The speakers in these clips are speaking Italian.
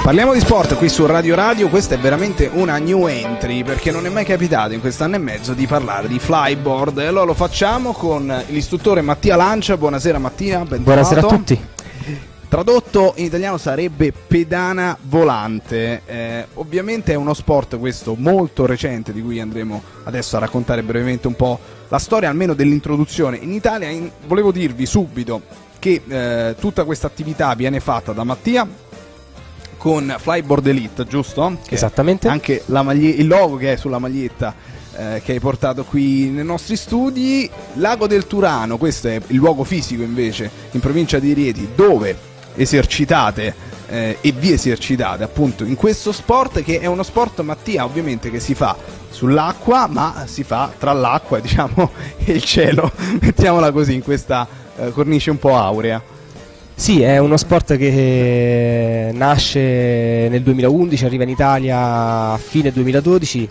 Parliamo di sport qui su Radio Radio. Questa è veramente una new entry, perché non è mai capitato in quest'anno e mezzo di parlare di flyboard, e allora lo facciamo con l'istruttore Mattia Lancia. Buonasera Mattia, bentrovato. Buonasera a tutti. Tradotto in italiano sarebbe pedana volante. Ovviamente è uno sport questo molto recente, di cui andremo adesso a raccontare brevemente un po' la storia, almeno dell'introduzione. In Italia volevo dirvi subito che tutta questa attività viene fatta da Mattia con Flyboard Elite, giusto? Che esattamente. Anche il logo che è sulla maglietta che hai portato qui nei nostri studi. Lago del Turano, questo è il luogo fisico invece in provincia di Rieti, dove esercitate e vi esercitate appunto in questo sport, che è uno sport, Mattia, ovviamente che si fa sull'acqua, ma si fa tra l'acqua, diciamo, e il cielo, mettiamola così, in questa cornice un po' aurea. Sì, è uno sport che nasce nel 2011, arriva in Italia a fine 2012,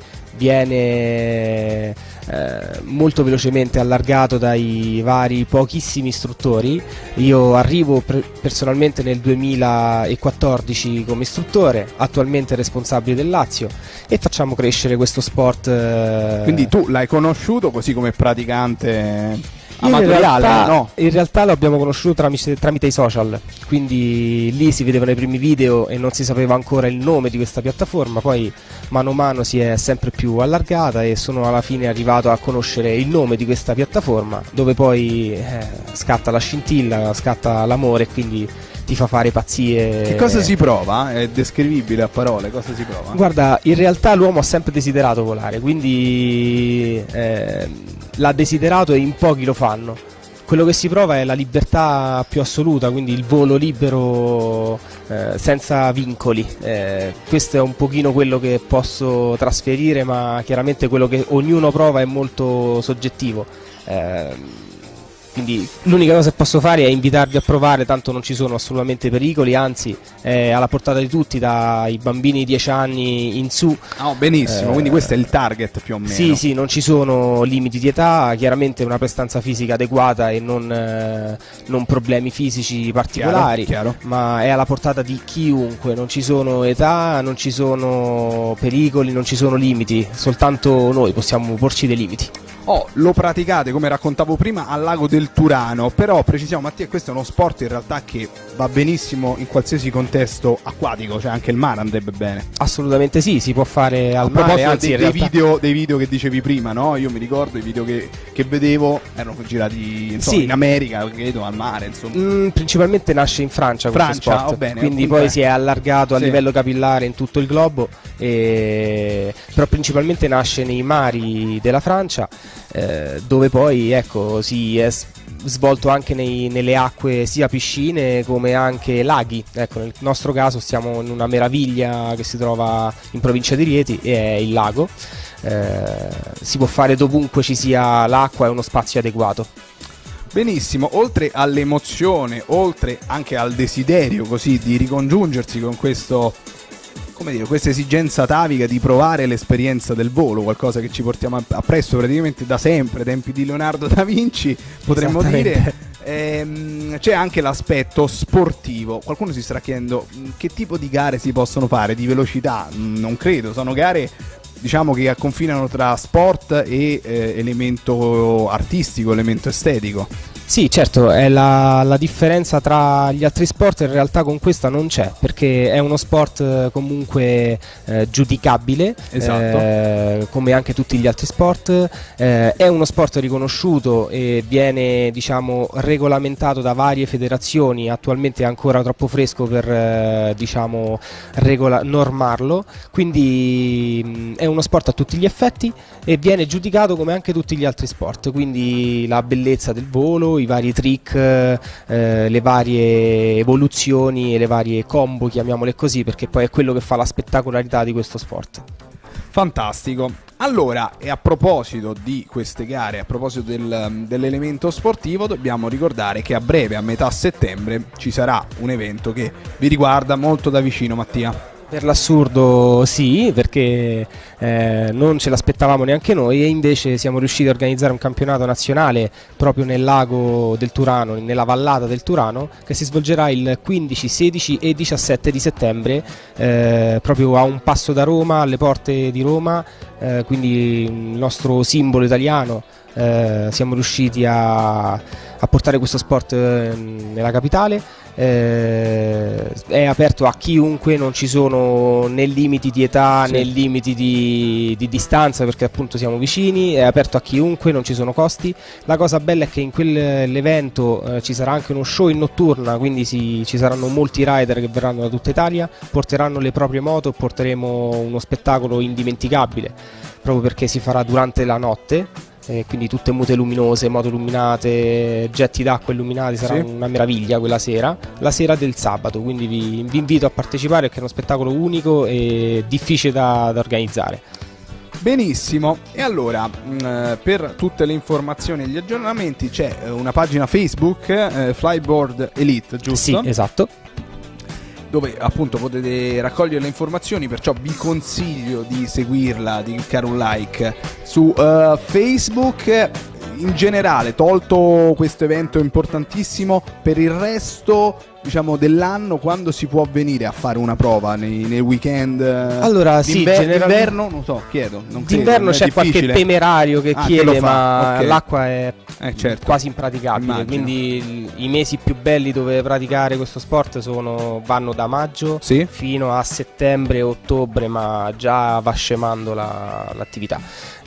viene molto velocemente allargato dai vari pochissimi istruttori. Io arrivo personalmente nel 2014 come istruttore, attualmente responsabile del Lazio, e facciamo crescere questo sport. Quindi tu l'hai conosciuto così come praticante amatoriale? No? In realtà lo abbiamo conosciuto tramite i social, quindi lì si vedevano i primi video e non si sapeva ancora il nome di questa piattaforma. Poi mano a mano si è sempre più allargata e sono alla fine arrivato a conoscere il nome di questa piattaforma, dove poi scatta la scintilla, scatta l'amore, e quindi ti fa fare pazzie. Che cosa si prova? È descrivibile a parole, cosa si prova? Guarda, in realtà l'uomo ha sempre desiderato volare, quindi l'ha desiderato e in pochi lo fanno. Quello che si prova è la libertà più assoluta, quindi il volo libero, senza vincoli. Questo è un pochino quello che posso trasferire, ma chiaramente quello che ognuno prova è molto soggettivo. Quindi l'unica cosa che posso fare è invitarvi a provare, tanto non ci sono assolutamente pericoli, anzi è alla portata di tutti, dai bambini di 10 anni in su. Oh, benissimo, quindi questo è il target più o meno. Sì, non ci sono limiti di età, chiaramente una prestanza fisica adeguata e non problemi fisici particolari, chiaro. Ma è alla portata di chiunque, non ci sono età, non ci sono pericoli, non ci sono limiti, soltanto noi possiamo porci dei limiti. Lo praticate, come raccontavo prima, al Lago del Turano, però precisiamo, Mattia, questo è uno sport in realtà che va benissimo in qualsiasi contesto acquatico, cioè anche il mare andrebbe bene. Assolutamente sì, si può fare al mare, anzi dei video che dicevi prima, no? Io mi ricordo i video che vedevo erano girati insomma, in America, credo, al mare, insomma. Principalmente nasce in Francia questo sport, bene, quindi poi si è allargato a livello capillare in tutto il globo, però principalmente nasce nei mari della Francia, dove poi si è svolto anche nelle acque, sia piscine come anche laghi. Ecco, nel nostro caso stiamo in una meraviglia che si trova in provincia di Rieti, e è il lago. Si può fare dovunque ci sia l'acqua e uno spazio adeguato. Benissimo, oltre all'emozione, oltre anche al desiderio così di ricongiungersi con questo, come dire, questa esigenza atavica di provare l'esperienza del volo, qualcosa che ci portiamo appresso praticamente da sempre, tempi di Leonardo da Vinci, potremmo dire. C'è anche l'aspetto sportivo. Qualcuno si starà chiedendo che tipo di gare si possono fare, di velocità. Non credo, sono gare, diciamo, che confinano tra sport e elemento artistico, elemento estetico. Sì, certo, è la differenza tra gli altri sport. In realtà con questa non c'è, perché è uno sport comunque giudicabile, esatto. come anche tutti gli altri sport. È uno sport riconosciuto e viene, diciamo, regolamentato da varie federazioni. Attualmente è ancora troppo fresco per normarlo, quindi è uno sport a tutti gli effetti e viene giudicato come anche tutti gli altri sport, quindi la bellezza del volo, i vari trick, le varie evoluzioni e le varie combo, chiamiamole così, perché poi è quello che fa la spettacolarità di questo sport. Fantastico. Allora, e a proposito di queste gare, a proposito dell'elemento sportivo, dobbiamo ricordare che a breve, a metà settembre, ci sarà un evento che vi riguarda molto da vicino, Mattia. Per l'assurdo sì, perché non ce l'aspettavamo neanche noi, e invece siamo riusciti a organizzare un campionato nazionale proprio nel lago del Turano, nella vallata del Turano, che si svolgerà il 15, 16 e 17 di settembre, proprio a un passo da Roma, alle porte di Roma, quindi il nostro simbolo italiano. Siamo riusciti a portare questo sport nella capitale. È aperto a chiunque, non ci sono né limiti di età né limiti di distanza, perché appunto siamo vicini, è aperto a chiunque, non ci sono costi. La cosa bella è che in quell'evento ci sarà anche uno show in notturna, quindi ci saranno molti rider che verranno da tutta Italia, porteranno le proprie moto, porteremo uno spettacolo indimenticabile proprio perché si farà durante la notte. Quindi tutte mute luminose, moto illuminate, getti d'acqua illuminati, sarà una meraviglia quella sera, la sera del sabato, quindi vi invito a partecipare perché è uno spettacolo unico e difficile da organizzare. Benissimo, e allora per tutte le informazioni e gli aggiornamenti c'è una pagina Facebook, Flyboard Elite, giusto? Sì, esatto. Dove appunto potete raccogliere le informazioni, perciò vi consiglio di seguirla, di cliccare un like su Facebook. In generale, tolto questo evento importantissimo, per il resto diciamo dell'anno, quando si può venire a fare una prova nei weekend? Allora d'inverno non so, chiedo. D'inverno c'è qualche temerario che chiede, ma l'acqua è certo, quasi impraticabile. Immagino. Quindi i mesi più belli dove praticare questo sport vanno da maggio fino a settembre, ottobre, ma già va scemando l'attività.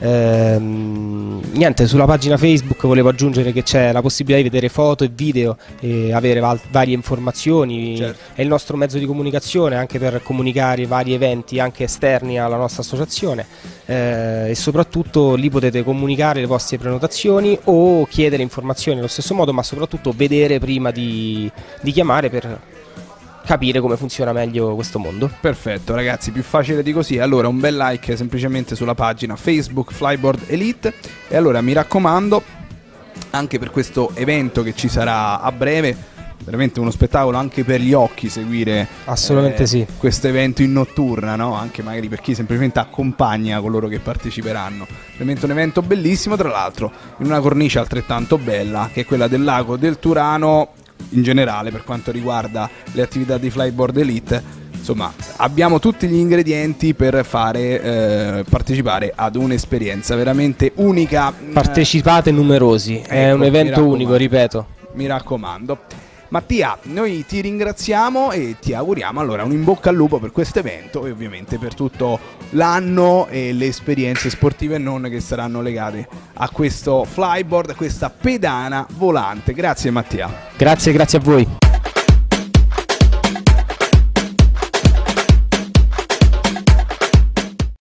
Niente, sulla pagina Facebook volevo aggiungere che c'è la possibilità di vedere foto e video e avere varie informazioni. È il nostro mezzo di comunicazione anche per comunicare vari eventi anche esterni alla nostra associazione, e soprattutto lì potete comunicare le vostre prenotazioni o chiedere informazioni allo stesso modo, ma soprattutto vedere prima di chiamare per capire come funziona meglio questo mondo. Perfetto ragazzi, più facile di così. Allora un bel like semplicemente sulla pagina Facebook Flyboard Elite, e allora mi raccomando, anche per questo evento che ci sarà a breve, veramente uno spettacolo anche per gli occhi seguire assolutamente questo evento in notturna, no? Anche magari per chi semplicemente accompagna coloro che parteciperanno. Veramente un evento bellissimo, tra l'altro in una cornice altrettanto bella che è quella del lago del Turano. In generale, per quanto riguarda le attività di Flyboard Elite, insomma abbiamo tutti gli ingredienti per fare partecipare ad un'esperienza veramente unica. Partecipate numerosi, è un evento unico, ripeto, mi raccomando. Mattia, noi ti ringraziamo e ti auguriamo allora un in bocca al lupo per questo evento e ovviamente per tutto l'anno e le esperienze sportive e non che saranno legate a questo flyboard, a questa pedana volante. Grazie Mattia. Grazie a voi.